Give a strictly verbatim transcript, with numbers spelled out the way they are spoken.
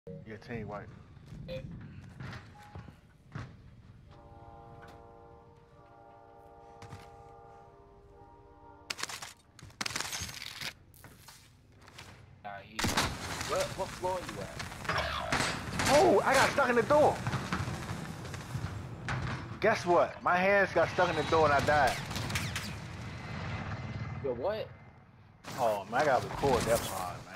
Yeah, team white. Yeah. Nah, he. What what floor you at? Oh, I got stuck in the door. Guess what? My hands got stuck in the door and I died. Yo, what? Oh man, I gotta record that part, man.